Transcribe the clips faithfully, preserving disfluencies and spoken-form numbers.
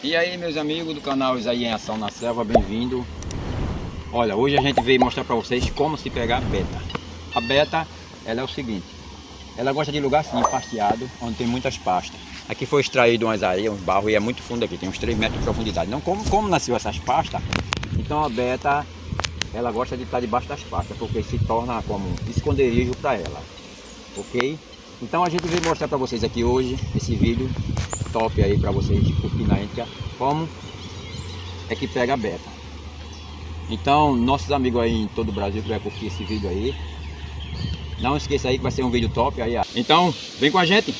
E aí, meus amigos do canal Isaí em Ação na Selva, bem-vindo. Olha, hoje a gente veio mostrar para vocês como se pegar a beta. A beta, ela é o seguinte: ela gosta de lugar assim, pasteado, onde tem muitas pastas. Aqui foi extraído umas areias, uns barros, e é muito fundo aqui, tem uns três metros de profundidade. Não, como, como nasceu essas pastas, então a beta, ela gosta de estar debaixo das pastas, porque se torna como um esconderijo para ela, ok? Então a gente veio mostrar para vocês aqui hoje, esse vídeo top aí para vocês curtir na íntegra, como é que pega a beta. Então, nossos amigos aí em todo o Brasil que vai curtir esse vídeo aí, não esqueça aí que vai ser um vídeo top aí. Então, vem com a gente.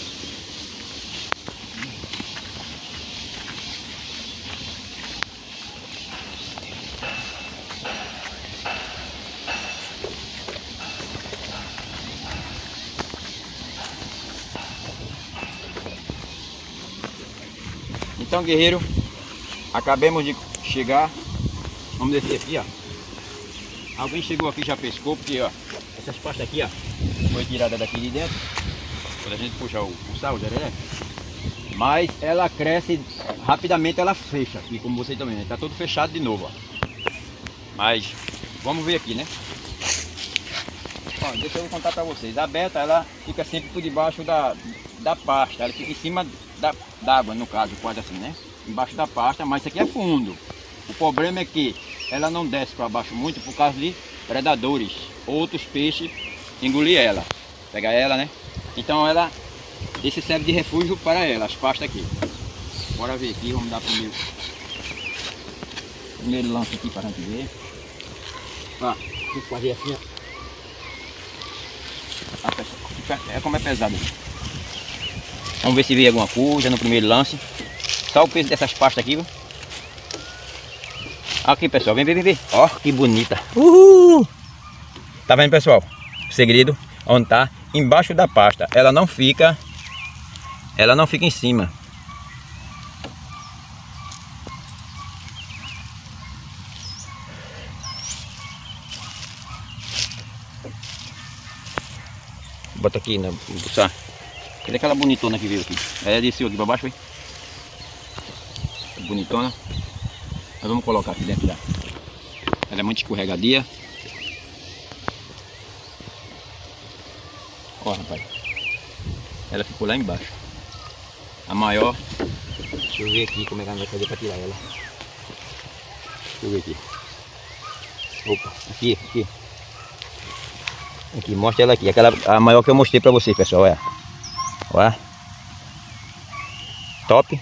Então, guerreiro, acabamos de chegar. Vamos descer aqui, ó. Alguém chegou aqui e já pescou, porque ó, essas pastas aqui, ó, foi tirada daqui de dentro. Quando a gente puxa o, o sal, o jereré, mas ela cresce rapidamente, ela fecha aqui, como vocês estão vendo, tá todo fechado de novo, ó. Mas vamos ver aqui, né? Ó, deixa eu contar para vocês. A beta, ela fica sempre por debaixo da, da pasta, ela fica em cima da d'água, no caso, quase assim, né? Embaixo da pasta, mas isso aqui é fundo. O problema é que ela não desce para baixo muito por causa de predadores, outros peixes engolir ela, pegar ela, né? Então ela, esse serve de refúgio para ela, as pastas aqui. Bora ver aqui, vamos dar primeiro primeiro lance aqui para a gente ver. Ó, tem que fazer assim, ó. É como é pesado. Vamos ver se veio alguma coisa no primeiro lance. Só o peso dessas pastas aqui, viu? Aqui, pessoal, vem, vem, vem, vem. Ó, que bonita. Uhul! Tá vendo, pessoal? O segredo, onde tá? Embaixo da pasta. Ela não fica, ela não fica em cima. Bota aqui, né? Puxar. Cadê aquela bonitona que veio aqui? Ela desceu aqui para baixo, foi? Bonitona. Nós vamos colocar aqui dentro da. Ela é muito escorregadia. Ó, rapaz. Ela ficou lá embaixo. A maior. Deixa eu ver aqui como é que ela vai fazer para tirar ela. Deixa eu ver aqui. Opa, aqui, aqui. Aqui, mostra ela aqui. Aquela, a maior que eu mostrei para vocês, pessoal. Olha. Olha. Top.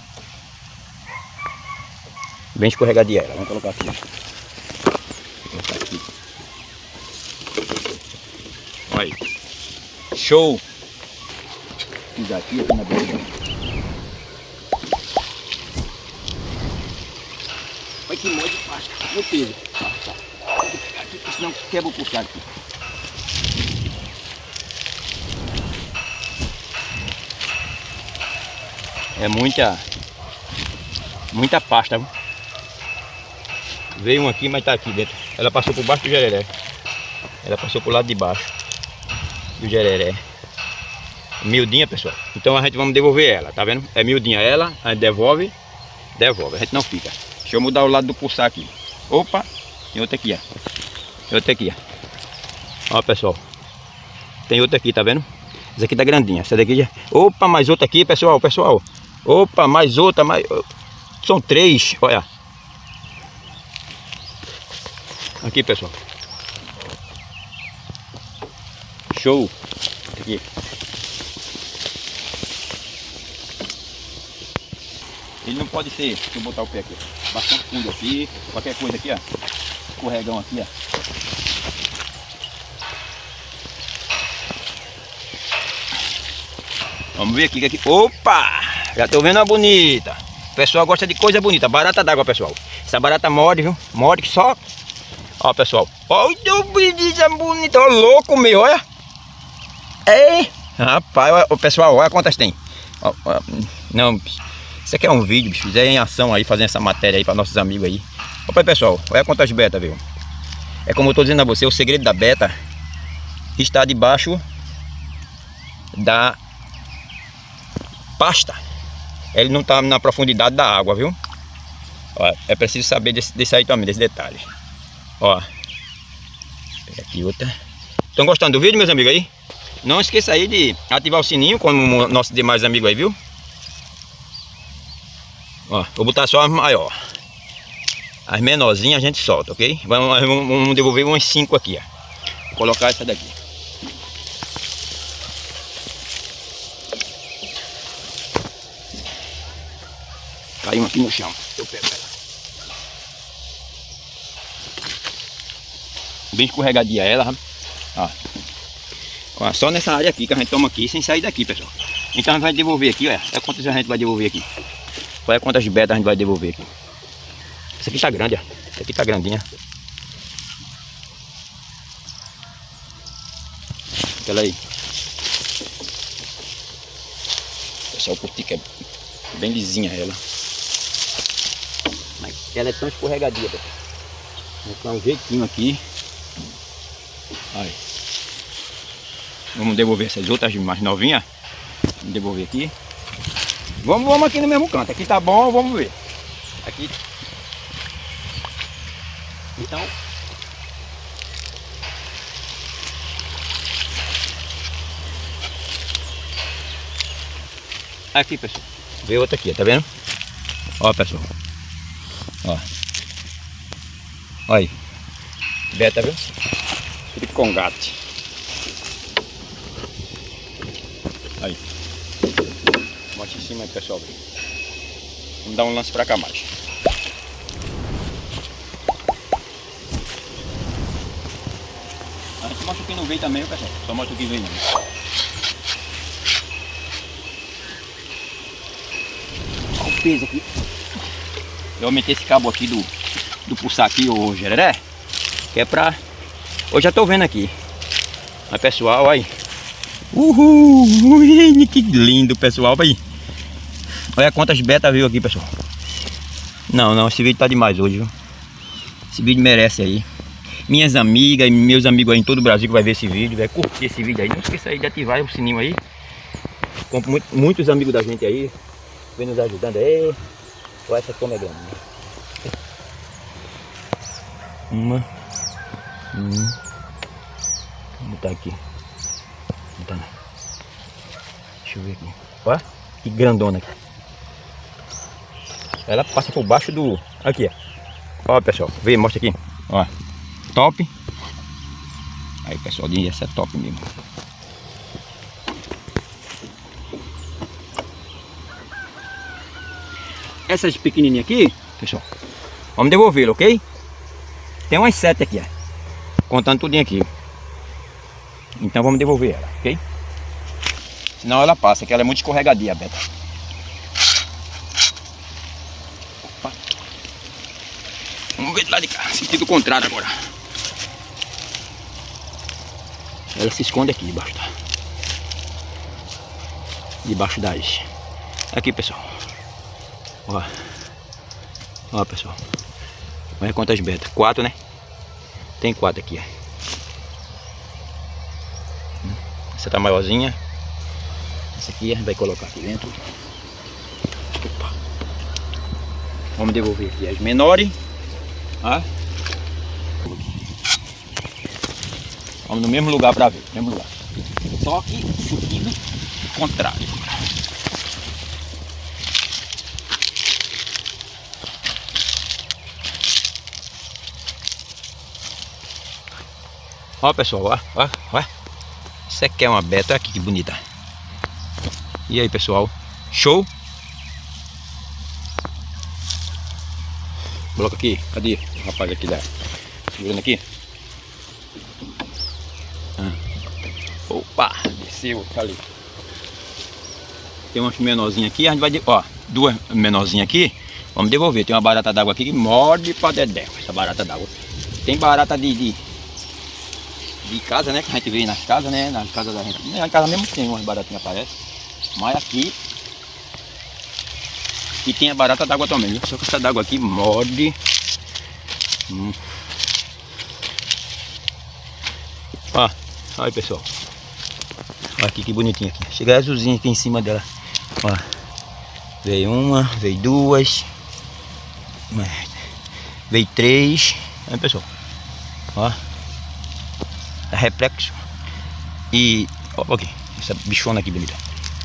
Bem escorregadia ela. Vamos colocar aqui. Vou colocar aqui. Olha aí. Show! Pisar aqui, aqui na beira. Olha que molde de pasta. No peso. Aqui, senão quebra o puxado aqui. É muita, muita pasta. Viu? Veio um aqui, mas tá aqui dentro. Ela passou por baixo do jereré. Ela passou por lado de baixo do jereré. Miudinha, pessoal. Então a gente vamos devolver ela, tá vendo? É miudinha ela, a gente devolve, devolve. A gente não fica. Deixa eu mudar o lado do pulsar aqui. Opa, tem outra aqui, ó. Tem outra aqui, ó. Ó, pessoal. Tem outra aqui, tá vendo? Essa aqui tá grandinha. Essa daqui já. Opa, mais outra aqui, pessoal, pessoal. Opa, mais outra, mais. São três, olha. Aqui, pessoal. Show. Aqui. Ele não pode ser, deixa eu botar o pé aqui, bastante fundo aqui, qualquer coisa aqui, ó. Escorregão aqui, ó. Vamos ver aqui, aqui. Opa! Já tô vendo uma bonita. O pessoal gosta de coisa bonita. Barata d'água, pessoal. Essa barata morde, viu? Morde que só. Ó, pessoal. Olha o bicho bonito. Ó, louco meu, olha. Ei! Rapaz, olha, o pessoal, olha quantas tem. Ó, ó, não, isso aqui é um vídeo, bicho. Fizer em ação aí, fazendo essa matéria aí para nossos amigos aí. Opa, pessoal, olha quantas betas, viu? É como eu tô dizendo a você, o segredo da beta está debaixo da pasta. ele não tá na profundidade da água, viu? Ó, é preciso saber desse, desse aí também, desse detalhe. Ó, pega aqui outra. Estão gostando do vídeo, meus amigos aí? Não esqueça aí de ativar o sininho, como nossos demais amigos aí, viu? Ó, vou botar só as maior. As menorzinhas a gente solta, ok? Vamos, vamos, vamos devolver umas cinco aqui, ó. Vou colocar essa daqui. Caiu aqui no chão. Eu pego ela. Bem escorregadia ela, rapaz. Ó. Ó, só nessa área aqui que a gente toma aqui, sem sair daqui, pessoal. Então a gente vai devolver aqui, olha. Olha quantas a gente vai devolver aqui. Olha quantas betas a gente vai devolver aqui. Essa aqui tá grande, ó. Essa aqui tá grandinha. Aquela aí. Pessoal, curti que é bem lisinha ela. Mas ela é tão escorregadia, pessoal. Vou dar um jeitinho aqui. Aí. Vamos devolver essas outras mais novinhas. Vamos devolver aqui. Vamos, vamos aqui no mesmo canto. Aqui tá bom, vamos ver. Aqui. Então. Aqui, pessoal. Vê outra aqui, tá vendo? Ó, pessoal. Ó. Olha aí. Beta, viu? Tricongate. Aí. Bote em cima aí, pessoal. Vamos dar um lance pra cá mais. A gente mostra o que não veio também, pessoal. Só mostra o que veio não. Olha o peso aqui. Eu aumentei esse cabo aqui do, do pulsar aqui, o gereré. Que é pra... Eu já tô vendo aqui. Mas pessoal, aí. Uhul! Ui, que lindo, pessoal. Aí. Olha quantas betas veio aqui, pessoal. Não, não, esse vídeo tá demais hoje, viu? Esse vídeo merece aí. Minhas amigas e meus amigos aí em todo o Brasil que vai ver esse vídeo, vai curtir esse vídeo aí. Não esqueça aí de ativar o sininho aí. Com muito, muitos amigos da gente aí vem nos ajudando aí. Olha essa como é grande. Uma. Hum. Vou botar aqui. Vou botar, né? Deixa eu ver aqui. Olha que grandona aqui. Ela passa por baixo do... Aqui, ó. Ó, pessoal. Vê, mostra aqui. Ó. Top. Aí, pessoal, essa é top mesmo. Essas pequenininhas aqui, pessoal, vamos devolvê-la, ok? Tem umas sete aqui, ó. Contando tudinho aqui. Então vamos devolver ela, ok? Senão ela passa, que ela é muito escorregadia, a beta. Opa. Vamos ver do lado de cá, sentido contrário agora. Ela se esconde aqui debaixo, tá? Debaixo das... Aqui, pessoal. Ó. Ó, pessoal. Olha quantas betas. Quatro, né? Tem quatro aqui, ó. Essa tá maiorzinha. Essa aqui a gente vai colocar aqui dentro. Opa. Vamos devolver aqui as menores. Ó. Vamos no mesmo lugar para ver. Mesmo lugar. Só que sentido contrário. Ó, pessoal, ó, ó, ó. Isso aqui é uma beta, olha aqui que bonita. E aí, pessoal, show? Coloca aqui, cadê o rapaz aqui da... Segurando aqui. Ah. Opa, desceu, tá ali. Tem umas menorzinhas aqui, a gente vai... De... Ó, duas menorzinhas aqui. Vamos devolver, tem uma barata d'água aqui que morde pra dedé. Essa barata d'água. Tem barata de... de... de casa, né, que a gente vê nas casas, né, nas casas da gente, na casa mesmo tem umas baratinhas, parece, mas aqui e tem a barata d'água também, viu? Só que essa d'água aqui morde. Hum. Ó, olha, pessoal, olha aqui que bonitinho aqui, chega azulzinho aqui em cima dela, ó, Veio uma, veio duas. Veio três. Aí, pessoal. Ó. É reflexo. E. Ó, aqui. Essa bichona aqui bonita.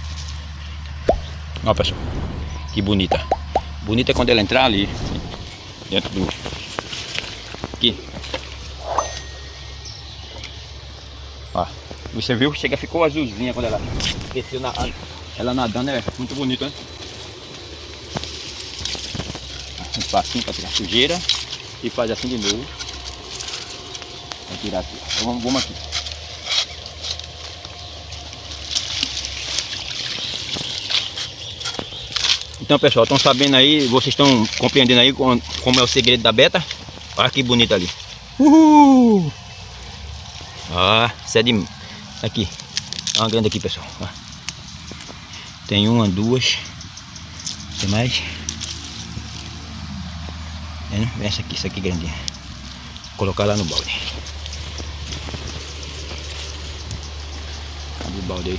Ó, pessoal. Que bonita. Bonita é quando ela entrar ali. Dentro do. Aqui. Ó. Você viu? Chega, ficou azulzinha quando ela desceu na. Ela nadando é muito bonito, né? Um passinho para tirar sujeira. E faz assim de novo. Vai tirar aqui. Então, vamos, vamos aqui. Então, pessoal, estão sabendo aí, vocês estão compreendendo aí como é o segredo da beta? Olha que bonito ali. Uhul! Ó, sede aqui. Olha uma grande aqui, pessoal. Ó. Tem uma, duas. Tem mais? É, essa aqui, essa aqui grandinha. Vou colocar lá no balde. Cadê o balde aí?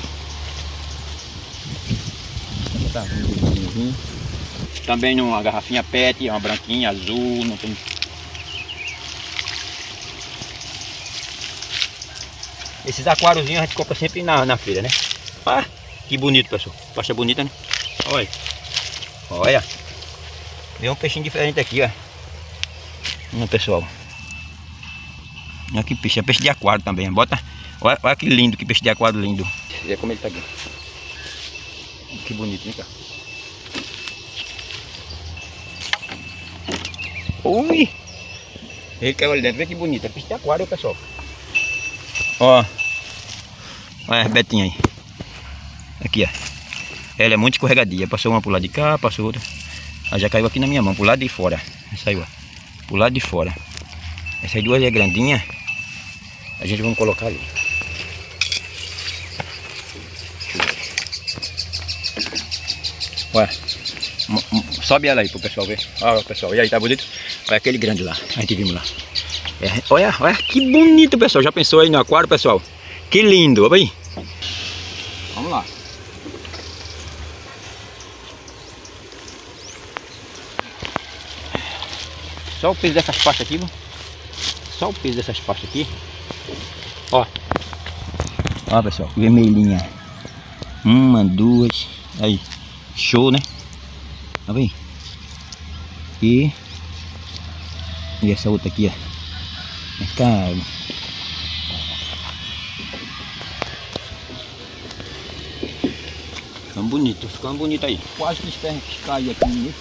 Tá, um também numa garrafinha pet, uma branquinha, azul, não tem. Esses aquáriozinhos a gente compra sempre na, na feira, né? Ah, que bonito, pessoal. Pasta bonita, né? Olha. Olha. Vem um peixinho diferente aqui, ó. Olha, pessoal. Olha que peixe. É peixe de aquário também. Bota. Olha, olha que lindo, que peixe de aquário lindo. Olha como ele tá aqui. Que bonito, né, cara? Ui! Ele caiu ali dentro. Vê que bonito. É peixe de aquário, pessoal. Ó. Olha as betinhas aí. Aqui, ó. Ela é muito escorregadia. Passou uma pro lado de cá, passou outra. Ela já caiu aqui na minha mão, pro lado de fora. Saiu, ó. Pro lado de fora. Essas duas é grandinha. A gente vai colocar ali. Olha. Sobe ela aí pro pessoal ver. Olha, pessoal. E aí, tá bonito? Olha aquele grande lá. A gente vimos lá. É, olha, olha que bonito, pessoal. Já pensou aí no aquário, pessoal? Que lindo. Olha aí. Vamos lá. Só o peso dessas pastas aqui, mano. Só o peso dessas pastas aqui. Ó. Ó, pessoal. Vermelhinha. Uma, duas. Aí. Show, né? Tá bem? E. E essa outra aqui, ó. É caro. Ficando bonito, ficando bonito aí. Quase que espera que cair aqui nisso.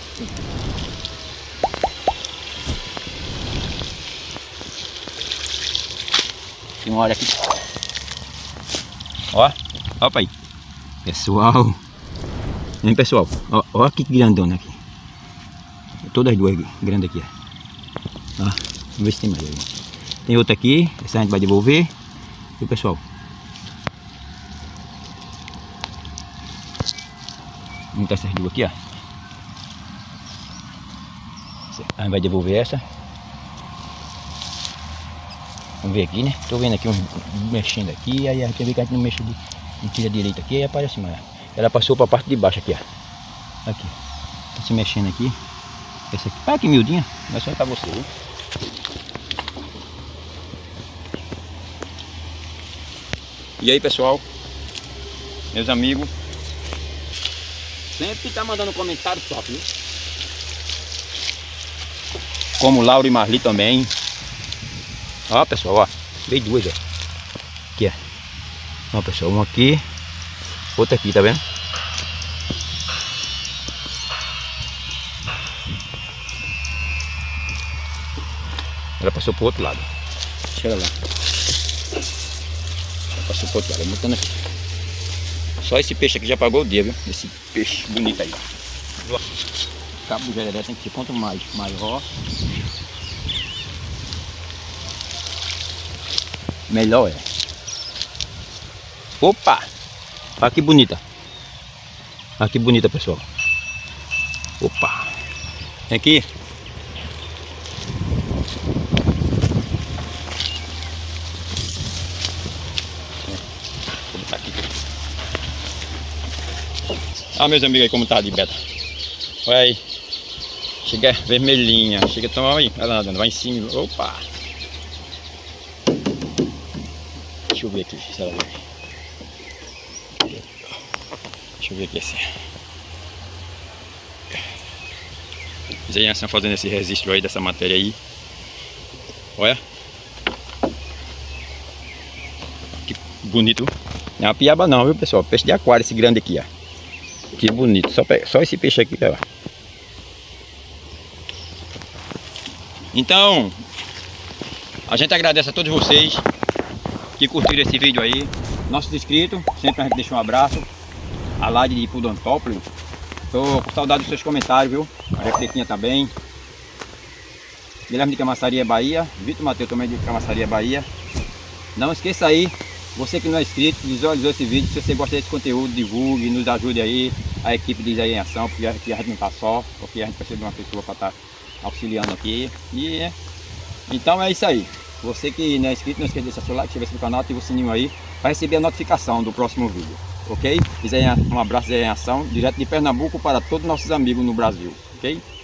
Tem uma hora aqui. Ó, ó aí. Pessoal. Hein, pessoal? Ó, ó que grandona aqui. Todas as duas grandes aqui, ó. Ó, vamos ver se tem mais aí. Tem outra aqui. Essa a gente vai devolver. E pessoal. Vamos botar essas duas aqui, ó. A gente vai devolver essa. Vamos ver aqui, né? Tô vendo aqui um, um mexendo aqui, aí a gente vê que a gente não mexe de, não tira direito aqui, aí aparece mais. Ela passou para a parte de baixo aqui, ó. Aqui. Tá se mexendo aqui. Essa aqui. Ah, que miudinha. Vai só para você, viu? E aí, pessoal? Meus amigos. Sempre tá mandando comentário top, viu? Como Laura e Marli também. Ó, pessoal, ó. Veio duas, ó. Aqui, ó. Ó, pessoal, uma aqui. Outra aqui, tá vendo? Ela passou pro outro lado. Deixa ela lá. Ela passou pro outro lado. Botando aqui. Só esse peixe aqui já pagou o dia, viu? Esse peixe bonito aí. Cabo de jereré tem que ser quanto mais maior, melhor é. Opa! Olha que bonita. Olha que bonita, pessoal. Opa! Vem aqui. Vou botar aqui. Ah, meus amigos aí, como tá de beta. Olha aí. Chega vermelhinha. Chega tão aí. Ela nadando. Vai em cima. Opa! Deixa eu ver aqui se ela vem. Deixa eu ver aqui assim. Zé em ação fazendo esse registro aí dessa matéria aí. Olha. Que bonito. Não é uma piaba não, viu pessoal? Peixe de aquário esse grande aqui, ó. Que bonito. Só, só esse peixe aqui, ó. Então, a gente agradece a todos vocês que curtiram esse vídeo aí. Nossos inscritos, sempre a gente deixa um abraço. A Lade de Pudontópolis. Tô com saudade dos seus comentários, viu? A Reflequinha também. Guilherme de Camaçaria, Bahia. Vitor Mateus também de Camaçaria, Bahia. Não esqueça aí, você que não é inscrito, visualizou esse vídeo. Se você gosta desse conteúdo, divulgue, nos ajude aí. A equipe de Zé em Ação, porque a gente não está só. Porque a gente precisa de uma pessoa para estar auxiliando aqui. E então é isso aí. Você que não é inscrito, não esqueça de deixar seu like, inscrever-se no canal, ativa o sininho aí para receber a notificação do próximo vídeo. Ok? Um abraço, Zé em Ação, direto de Pernambuco para todos os nossos amigos no Brasil. Ok?